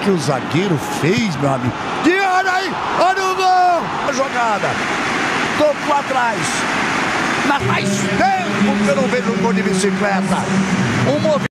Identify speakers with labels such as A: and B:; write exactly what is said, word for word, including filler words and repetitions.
A: que o zagueiro fez, meu amigo? E olha aí, olha o gol! A jogada, tocou atrás. Mas faz tempo que eu não vejo um gol de bicicleta. Um movimento.